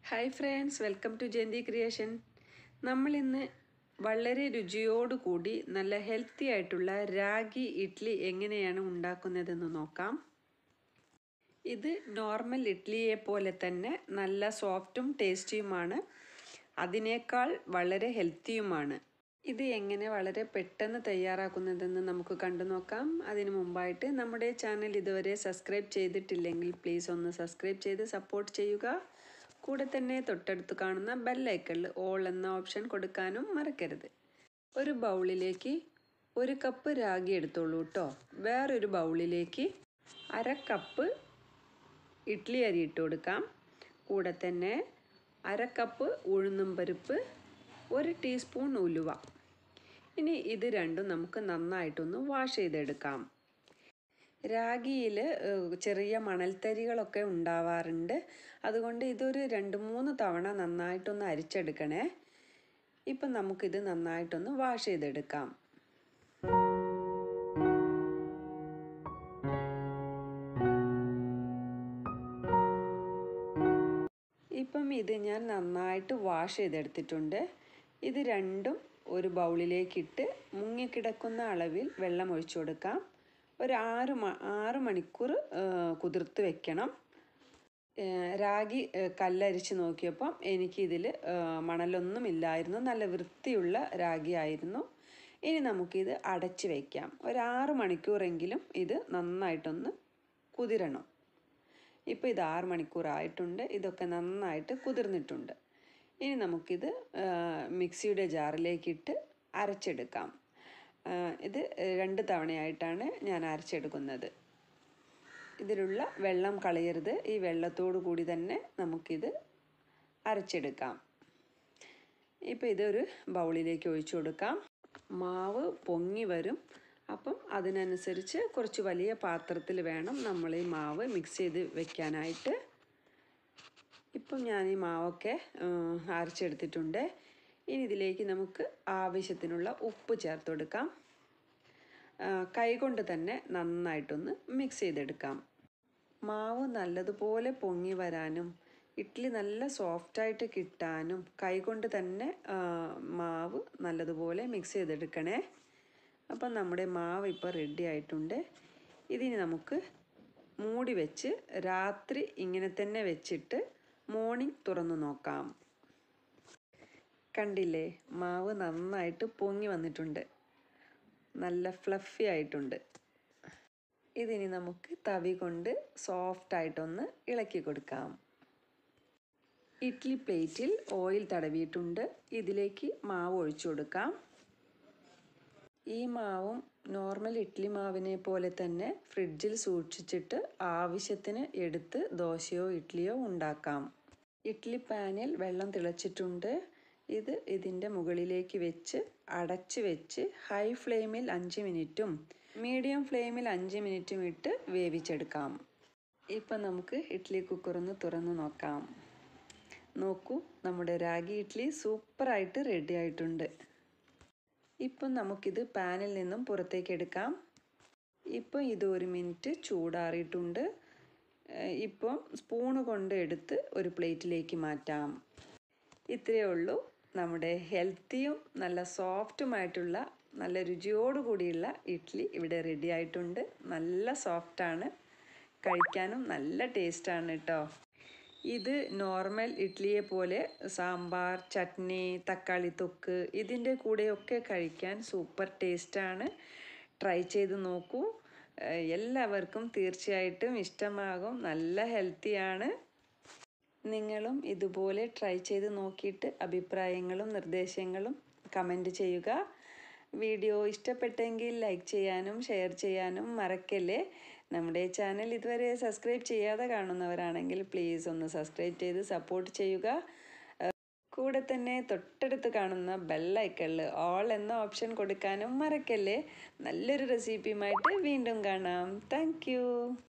Hi friends, welcome to Jayanthi creation. നമ്മളിന്ന് വളരെ രുചിയോടുകൂടി നല്ല ഹെൽത്തി ആയിട്ടുള്ള രാഗി ഇഡ്ഡലി എങ്ങനെയാണ് ഉണ്ടാക്കുന്നതെന്ന് നോക്കാം. ഇത് നോർമൽ ഇഡ്ഡലിയെ പോലെ തന്നെ നല്ല സോഫ്റ്റും ടേസ്റ്റിയുമാണ്. അതിനേക്കാൾ വളരെ ഹെൽത്തിയുമാണ്. ഇത് എങ്ങനെ വളരെ പെട്ടെന്ന് തയ്യാറാക്കുന്നതെന്ന് നമുക്ക് കണ്ടു നോക്കാം. അതിനു മുമ്പായിട്ട് നമ്മുടെ ചാനൽ ഇതുവരെ സബ്സ്ക്രൈബ് ചെയ്തിട്ടില്ലെങ്കിൽ പ്ലീസ് ഒന്ന് സബ്സ്ക്രൈബ് ചെയ്ത് സപ്പോർട്ട് ചെയ്യുക. കൂടെ തന്നെ തൊട്ടടുത്ത് കാണുന്ന ബെല്ലൈക്കണിൽ ഓൾ എന്ന ഓപ്ഷൻ കൊടുക്കാനും മറക്കരുത്. ഒരു ബൗളിലേക്ക് 1 കപ്പ് രാഗി എടുത്തോളൂ കേട്ടോ. വേറൊരു ബൗളിലേക്ക് 1/2 കപ്പ് ഇഡ്ഡലി അരി ഇട്ട് കൊടുക്കാം. കൂടെ തന്നെ 1/2 കപ്പ് ഉഴുന്നും പരിപ്പ്, 1 ടീസ്പൂൺ ഉലുവ. ഇനി ഇത് രണ്ടും നമുക്ക് നന്നായിട്ടൊന്ന് വാഷ് ചെയ്തെടുക്കാം. രാഗിയിൽ ചെറിയ മണൽത്തരികളൊക്കെ ഉണ്ടാവാറുണ്ട്. അതുകൊണ്ട് ഇതൊരു 2-3 തവണ നന്നായിട്ടൊന്ന് അരിച്ചെടുക്കണേ. ഇപ്പം നമുക്കിത് നന്നായിട്ടൊന്ന് വാഷ് ചെയ്തെടുക്കാം. ഇപ്പം ഇത് ഞാൻ നന്നായിട്ട് വാഷ് ചെയ്തെടുത്തിട്ടുണ്ട്. ഇത് രണ്ടും ഒരു ബൗളിലേക്കിട്ട് മുങ്ങിക്കിടക്കുന്ന അളവിൽ വെള്ളം ഒഴിച്ചു കൊടുക്കാം. ഒരു 6 മണിക്കൂർ കുതിർത്ത് വെക്കണം. രാഗി കല്ലരിച്ച് നോക്കിയപ്പം എനിക്കിതിൽ മണലൊന്നുമില്ലായിരുന്നു. നല്ല വൃത്തിയുള്ള രാഗി ആയിരുന്നു. ഇനി നമുക്കിത് അടച്ച് വയ്ക്കാം. ഒരു 6 മണിക്കൂറെങ്കിലും ഇത് നന്നായിട്ടൊന്ന് കുതിരണം. ഇപ്പോൾ ഇത് 6 മണിക്കൂറായിട്ടുണ്ട്. ഇതൊക്കെ നന്നായിട്ട് കുതിർന്നിട്ടുണ്ട്. ഇനി നമുക്കിത് മിക്സിയുടെ ജാറിലേക്കിട്ട് അരച്ചെടുക്കാം. ഇത് 2 തവണയായിട്ടാണ് ഞാൻ അരച്ചെടുക്കുന്നത്. ഇതിലുള്ള വെള്ളം കളയരുത്. ഈ വെള്ളത്തോടു കൂടി തന്നെ നമുക്കിത് അരച്ചെടുക്കാം. ഇപ്പോൾ ഇതൊരു ബൗളിലേക്ക് ഒഴിച്ചു കൊടുക്കാം. മാവ് പൊങ്ങി വരും. അപ്പം അതിനനുസരിച്ച് കുറച്ച് വലിയ പാത്രത്തിൽ വേണം നമ്മൾ ഈ മാവ് മിക്സ് ചെയ്ത് വെക്കാനായിട്ട്. ഇപ്പം ഞാൻ ഈ മാവൊക്കെ അരച്ചെടുത്തിട്ടുണ്ട്. ഇനി ഇതിലേക്ക് നമുക്ക് ആവശ്യത്തിനുള്ള ഉപ്പ് ചേർത്ത് കൊടുക്കാം. കൈകൊണ്ട് തന്നെ നന്നായിട്ടൊന്ന് മിക്സ് ചെയ്തെടുക്കാം. മാവ് നല്ലതുപോലെ പൊങ്ങി വരാനും ഇഡ്ഡലി നല്ല സോഫ്റ്റായിട്ട് കിട്ടാനും കൈകൊണ്ട് തന്നെ മാവ് നല്ലതുപോലെ മിക്സ് ചെയ്തെടുക്കണേ. അപ്പം നമ്മുടെ മാവ് ഇപ്പോൾ റെഡി ആയിട്ടുണ്ട്. ഇതിന് നമുക്ക് മൂടി വെച്ച് രാത്രി ഇങ്ങനെ തന്നെ വെച്ചിട്ട് മോർണിംഗ് തുറന്നു നോക്കാം. കണ്ടില്ലേ, മാവ് നന്നായിട്ട് പൊങ്ങി വന്നിട്ടുണ്ട്. നല്ല ഫ്ലഫി ആയിട്ടുണ്ട്. ഇതിനി നമുക്ക് തവി കൊണ്ട് സോഫ്റ്റായിട്ടൊന്ന് ഇളക്കി കൊടുക്കാം. ഇഡ്ഡലി പ്ലേറ്റിൽ ഓയിൽ തടവിയിട്ടുണ്ട്. ഇതിലേക്ക് മാവ് ഒഴിച്ചു കൊടുക്കാം. ഈ മാവും നോർമൽ ഇഡ്ഡലി മാവിനെ പോലെ തന്നെ ഫ്രിഡ്ജിൽ സൂക്ഷിച്ചിട്ട് ആവശ്യത്തിന് എടുത്ത് ദോശയോ ഇഡ്ഡലിയോ ഉണ്ടാക്കാം. ഇഡ്ഡലി പാനിൽ വെള്ളം തിളച്ചിട്ടുണ്ട്. ഇതിൻ്റെ മുകളിലേക്ക് വെച്ച് അടച്ച് വെച്ച് ഹൈ ഫ്ലെയിമിൽ 5 മിനിറ്റും മീഡിയം ഫ്ലെയിമിൽ 5 മിനിറ്റും ഇട്ട് വേവിച്ചെടുക്കാം. ഇപ്പം നമുക്ക് ഇഡ്ഡലി കുക്കറൊന്ന് തുറന്ന് നോക്കാം. നോക്കൂ, നമ്മുടെ രാഗി ഇഡ്ഡലി സൂപ്പറായിട്ട് റെഡി ആയിട്ടുണ്ട്. ഇപ്പം നമുക്കിത് പാനിൽ നിന്നും പുറത്തേക്ക് എടുക്കാം. ഇപ്പം ഇത് 1 മിനിറ്റ് ചൂടാറിയിട്ടുണ്ട്. ഇപ്പം സ്പൂണ് കൊണ്ട് എടുത്ത് ഒരു പ്ലേറ്റിലേക്ക് മാറ്റാം. ഇത്രയേ ഉള്ളൂ. നമ്മുടെ ഹെൽത്തിയും നല്ല സോഫ്റ്റുമായിട്ടുള്ള നല്ല രുചിയോടുകൂടിയുള്ള ഇഡ്ഡലി ഇവിടെ റെഡി ആയിട്ടുണ്ട്. നല്ല സോഫ്റ്റാണ്, കഴിക്കാനും നല്ല ടേസ്റ്റാണ് കേട്ടോ. ഇത് നോർമൽ ഇഡ്ഡലിയെ പോലെ സാമ്പാർ, ചട്നി, തക്കാളി തൊക്ക് ഇതിൻ്റെ കൂടെയൊക്കെ കഴിക്കാൻ സൂപ്പർ ടേസ്റ്റാണ്. ട്രൈ ചെയ്ത് നോക്കൂ. എല്ലാവർക്കും തീർച്ചയായിട്ടും ഇഷ്ടമാകും. നല്ല ഹെൽത്തിയാണ്. നിങ്ങളും ഇതുപോലെ ട്രൈ ചെയ്ത് നോക്കിയിട്ട് അഭിപ്രായങ്ങളും നിർദ്ദേശങ്ങളും കമൻറ്റ് ചെയ്യുക. വീഡിയോ ഇഷ്ടപ്പെട്ടെങ്കിൽ ലൈക്ക് ചെയ്യാനും ഷെയർ ചെയ്യാനും മറക്കല്ലേ. നമ്മുടെ ചാനൽ ഇതുവരെ സബ്സ്ക്രൈബ് ചെയ്യാതെ കാണുന്നവരാണെങ്കിൽ പ്ലീസ് ഒന്ന് സബ്സ്ക്രൈബ് ചെയ്ത് സപ്പോർട്ട് ചെയ്യുക. കൂടെ തന്നെ തൊട്ടടുത്ത് കാണുന്ന ബെല്ലൈക്കണിൽ ഓൾ എന്ന ഓപ്ഷൻ കൊടുക്കാനും മറക്കല്ലേ. നല്ലൊരു റെസിപ്പിയുമായിട്ട് വീണ്ടും കാണാം. താങ്ക്